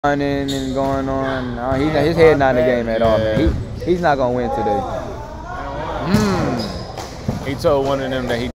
running and going on. His head not in the game at all, man. He's not gonna win today. He told one of them that he